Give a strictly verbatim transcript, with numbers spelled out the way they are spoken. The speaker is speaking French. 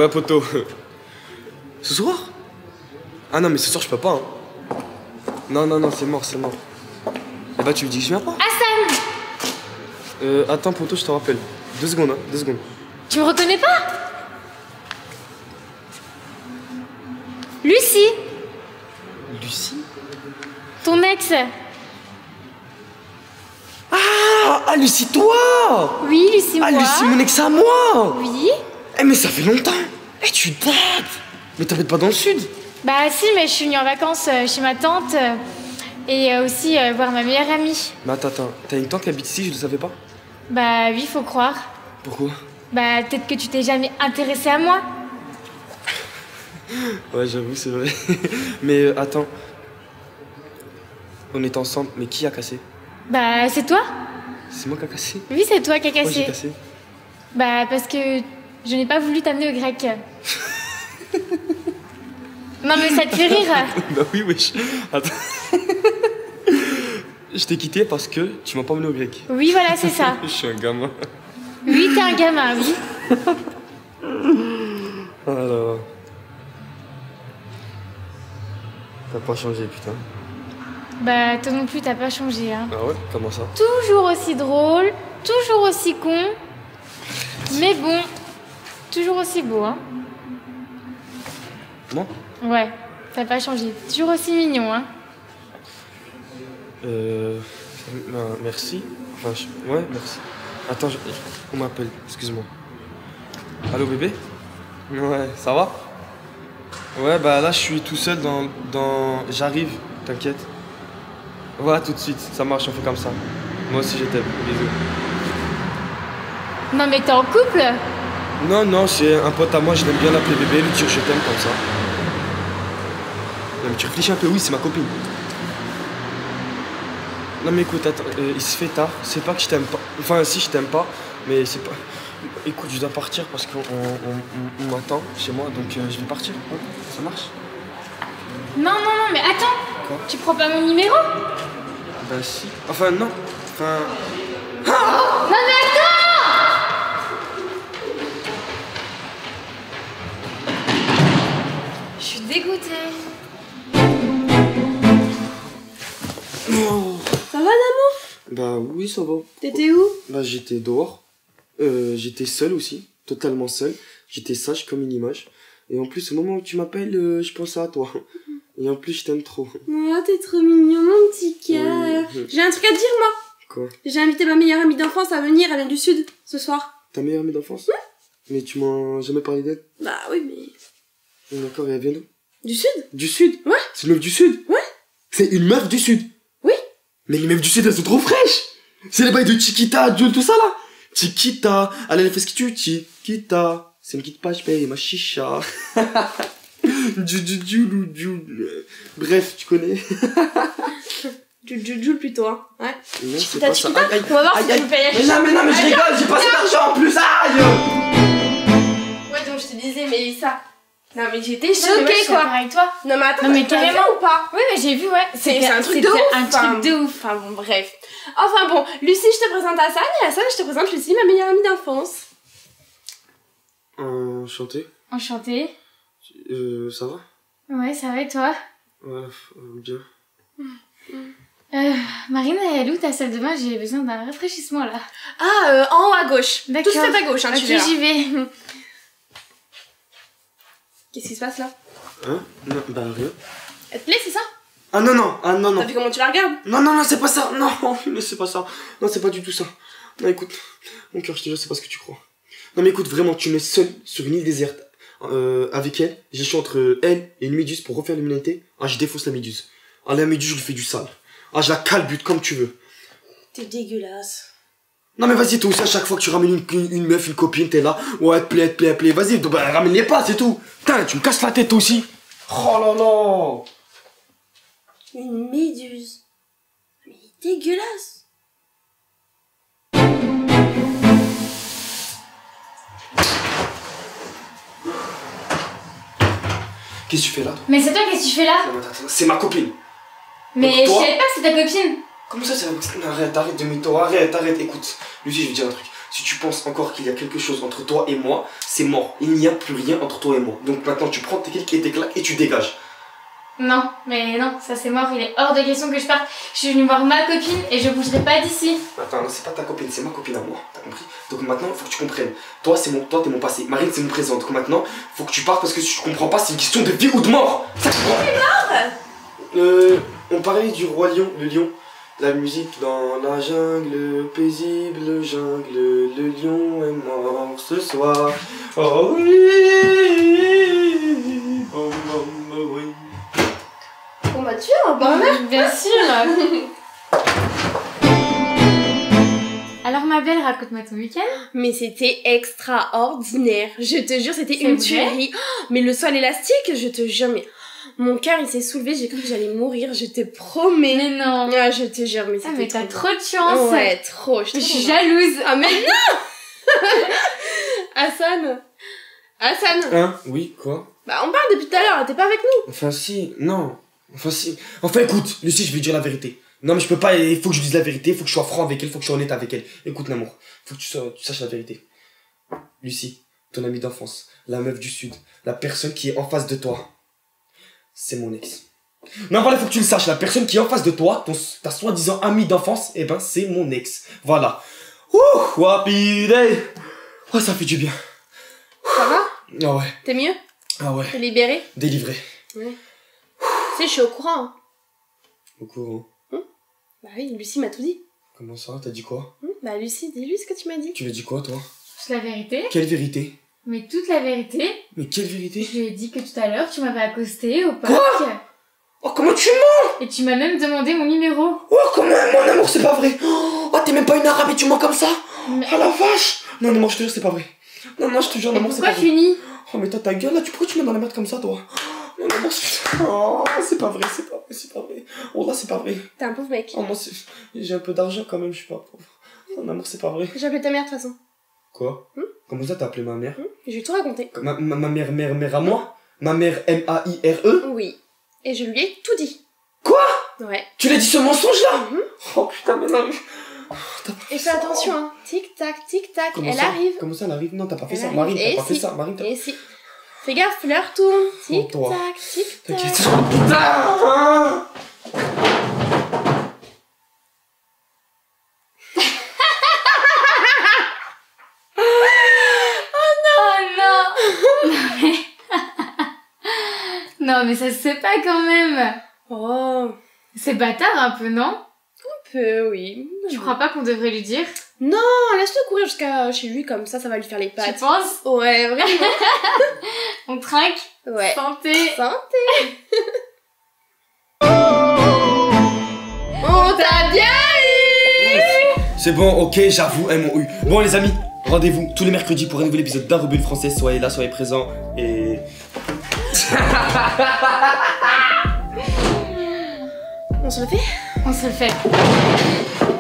Ouais, poto. Ce soir? Ah non, mais ce soir, je peux pas. Hein. Non, non, non, c'est mort, c'est mort. Eh bah, tu me dis que je viens pas? Hassan! Euh, attends, poto, je te rappelle. Deux secondes, hein, deux secondes. Tu me reconnais pas? Lucie! Lucie? Ton ex? Ah, ah, Lucie, toi! Oui, Lucie, Ah, moi. Lucie, mon ex à moi! Oui? Eh, mais ça fait longtemps! Eh, tu dates! Mais t'habites pas dans le sud? Bah si, mais je suis venue en vacances euh, chez ma tante euh, et euh, aussi euh, voir ma meilleure amie. Mais attends, attends, t'as une tante qui habite ici, je le savais pas? Bah oui, faut croire. Pourquoi? Bah peut-être que tu t'es jamais intéressé à moi. Ouais, j'avoue, c'est vrai. Mais euh, attends. On est ensemble, mais qui a cassé? Bah c'est toi? C'est moi qui a cassé? Oui, c'est toi qui as Pourquoi j'ai cassé. cassé? Bah parce que je n'ai pas voulu t'amener au grec. Non mais ça te fait rire. Bah oui, wesh. Attends. Je t'ai quitté parce que tu m'as pas emmené au grec. Oui, voilà, c'est ça. Je suis un gamin. Oui, t'es un gamin, oui. Alors. T'as pas changé, putain. Bah toi non plus, t'as pas changé, hein. Ah ouais? Comment ça? Toujours aussi drôle, toujours aussi con. Mais bon, toujours aussi beau, hein. Moi? Ouais, t'as pas changé. Toujours aussi mignon, hein. Euh. Ben, merci. Enfin, je... ouais, merci. Attends, je... on m'appelle, excuse-moi. Allô, bébé? Ouais, ça va? Ouais, bah là, je suis tout seul dans. dans... J'arrive, t'inquiète. Ouais, tout de suite, ça marche, on fait comme ça. Moi aussi, je t'aime. Bisous. Non mais t'es en couple? Non, non, c'est un pote à moi, je l'aime bien l'appeler bébé, lui dire je t'aime comme ça. Non, mais tu réfléchis un peu, oui, c'est ma copine. Non, mais écoute, attends, euh, il se fait tard, c'est pas que je t'aime pas. Enfin, si, je t'aime pas, mais c'est pas. Écoute, je dois partir parce qu'on on, on, on m'attend chez moi, donc euh, je vais partir. Hein, ça marche? Non, non, non, mais attends. Quoi? Tu prends pas mon numéro? Bah, si. Enfin, non. Enfin. Non mais attends! Je suis dégoûtée. Oh. Ça va, Namo? Bah, oui, ça va. T'étais où? Bah, j'étais dehors. Euh, j'étais seul aussi, totalement seul. J'étais sage comme une image. Et en plus, au moment où tu m'appelles, euh, je pensais à toi. Et en plus, je t'aime trop. Oh, t'es trop mignon, mon petit cœur. Oui. J'ai un truc à te dire, moi. Quoi? J'ai invité ma meilleure amie d'enfance à venir, elle vient du Sud, ce soir. Ta meilleure amie d'enfance? Ouais. Mais tu m'as jamais parlé d'elle? Bah oui, mais... D'accord, et elle vient d'où? Du Sud? Du Sud? Ouais. C'est une meuf du Sud? Ouais. C'est une meuf du Sud? Oui. Mais les meufs du Sud, elles sont trop fraîches! C'est les bails de Chiquita, Jules, tout ça là! Chiquita, allez, elle fait ce que tu veux, Chiquita. C'est une petite page, paye ma chicha. Du, du, du, du, du. Bref, tu connais. Du Jules plutôt, hein. Ouais. Non, c'est Chiquita, pas ça. Chiquita. Aïe, aïe, On va voir aïe, si aïe. tu me payes la Mais chicha. non, mais non, mais je Aïe, rigole, j'ai pas assez d'argent en plus, aïe! Ouais, donc je te disais, mais ça... Non, mais j'étais Non, mais moi, je choquée, suis quoi. d'accord avec toi. Non, mais attends, Non, mais t'as vu carrément. ou pas? Oui, mais j'ai vu, ouais. C'est C'était- un truc de c'était ouf. un enfin, truc de ouf. Enfin bon, bref. Enfin bon, Lucie, je te présente Hassan, et Hassan, je te présente Lucie, ma meilleure amie d'enfance. Enchanté. Enchantée. Euh, ça va? Ouais, ça va et toi? Ouais, euh, bien. Euh, Marine, elle est où ta salle de bain? J'ai besoin d'un rafraîchissement là. Ah, euh, en haut à gauche. D'accord. Tout à gauche, hein, tu Ok, verras. j'y vais. Qu'est-ce qui se passe là? Hein? Non, bah rien. Elle te plaît, c'est ça? Ah non, non, ah non, non. T'as vu comment tu la regardes? Non, non, non, c'est pas ça. Non, mais c'est pas ça. Non, c'est pas du tout ça. Non, écoute, mon cœur, je te jure, c'est pas ce que tu crois. Non, mais écoute, vraiment, tu me mets seul sur une île déserte euh, avec elle. J'ai choisi entre elle et une méduse pour refaire l'humanité. Ah, je défausse la méduse. Ah, la méduse, je lui fais du sale. Ah, je la calbute comme tu veux. T'es dégueulasse. Non, mais vas-y, toi aussi, à chaque fois que tu ramènes une, une, une meuf, une copine, t'es là. Ouais, elle te plaît, elle te plaît, elle te plaît. Vas-y, bah, ramène-les pas, c'est tout. Putain, tu me casses la tête, toi aussi. Oh là là. Une méduse. Mais dégueulasse. Qu'est-ce que tu fais là, toi? Mais c'est toi, qu'est-ce que tu fais là? C'est ma copine. Mais je toi savais pas que c'était ta copine. Comment ça, c'est la... Arrête, arrête de mytho, arrête, arrête, écoute. Lucie, je vais te dire un truc. Si tu penses encore qu'il y a quelque chose entre toi et moi, c'est mort. Il n'y a plus rien entre toi et moi. Donc maintenant, tu prends tes clics et tes claques et tu dégages. Non, mais non, ça c'est mort, il est hors de question que je parte. Je suis venue voir ma copine et je bougerai pas d'ici. Attends, non, c'est pas ta copine, c'est ma copine à moi, t'as compris? Donc maintenant, il faut que tu comprennes. Toi, c'est mon, toi, t'es mon passé. Marine, c'est mon présent. Donc maintenant, faut que tu partes parce que si tu comprends pas, c'est une question de vie ou de mort. Ça comprend? C'est mort. Euh, on parlait du roi lion, le lion. La musique dans la jungle, paisible jungle, le lion est mort ce soir. Oh oui, oh, oh, oh, oui. Bon bah tu es un bon mère. Bien sûr. Alors ma belle, raconte-moi ton week-end. Mais c'était extraordinaire. Je te jure, c'était C'est une vrai tuerie. Oh, mais le sol élastique, je te jure, mais mon cœur il s'est soulevé, j'ai cru que j'allais mourir, je te promets. Mais non. Ah, je te jure, mais Ah c'était mais t'as trop trop de chance. Ouais, trop. Je suis jalouse. Ah mais non. Hassan. Hassan. Hein? Oui, quoi? Bah on parle depuis tout à l'heure, t'es pas avec nous. Enfin si, non. Enfin si. Enfin écoute, Lucie, je vais dire la vérité. Non mais je peux pas, il faut que je dise la vérité, il faut que je sois franc avec elle, il faut que je sois honnête avec elle. Écoute Namour, faut que tu, sois, tu saches la vérité. Lucie, ton amie d'enfance, la meuf du sud, la personne qui est en face de toi, c'est mon ex. Non voilà, il faut que tu le saches, la personne qui est en face de toi, ton, ta soi-disant amie d'enfance, eh ben c'est mon ex. Voilà. Ouh, happy day. Oh, ça fait du bien. Ça va? Ah ouais, T'es mieux? ah ouais, T'es libéré? délivré. Ouais. Tu sais, je suis au courant. Hein. Au courant. Bah oui, Lucie m'a tout dit. Comment ça, t'as dit quoi? Hum, Bah Lucie, dis-lui ce que tu m'as dit. Tu lui as dit quoi toi? C'est la vérité. Quelle vérité? Mais toute la vérité. Mais quelle vérité? Je lui ai dit que tout à l'heure tu m'avais accosté au parc. Oh, comment tu mens? Et tu m'as même demandé mon numéro. Oh, comment, mon amour, c'est pas vrai. Oh, t'es même pas une arabe et tu mens comme ça. Mais... Oh la vache. Non, non, moi je te jure, c'est pas vrai. Non, non, je te jure, Et l'amour, c'est pourquoi pas tu vrai. nies? Oh, mais toi, ta gueule là, tu, pourquoi tu mets dans la merde comme ça, toi? Non, non, non, c'est oh, c'est pas vrai, c'est pas vrai, c'est pas vrai. Oh là, c'est pas vrai. T'es un pauvre mec. Oh, moi, c'est- j'ai un peu d'argent quand même, je suis pas pauvre. Non, amour, c'est pas vrai. J'ai appelé ta mère de toute façon. Quoi? Hum Comment ça, t'as appelé ma mère? Hum Je vais tout raconter. ma, ma, ma mère, mère, mère à moi? Ma mère M A I R E? Oui. Et je lui ai tout dit. Quoi? Ouais. Tu l'as dit ce mensonge là? Mhm. Oh putain, mais non. mais- Oh, t'as pas Et fait fais ça. attention, hein. Tic tac, tic tac. Comment Elle ça arrive. Comment ça, elle arrive? Non, t'as pas fait Elle ça. arrive. Marine, Et t'as pas fait si. ça. Marine, t'as Et si. Fais gaffe, l'heure tourne. Tic toi. tac, tic tac. T'inquiète. Putain. Oh non. Non mais... non mais ça se fait pas quand même. Oh. C'est bâtard un peu, non? Un peu, oui. Tu crois pas qu'on devrait lui dire? Non, laisse-le courir jusqu'à chez lui, comme ça, ça va lui faire les Tu pattes. penses? Ouais, vraiment. On trinque? Ouais. Santé. Santé. On t'a bien eu. C'est bon, ok, j'avoue, elles m'ont eu. Bon, les amis, rendez-vous tous les mercredis pour un nouvel épisode d'un Rebelle français. Soyez là, soyez présents et. On se le fait? On se le fait.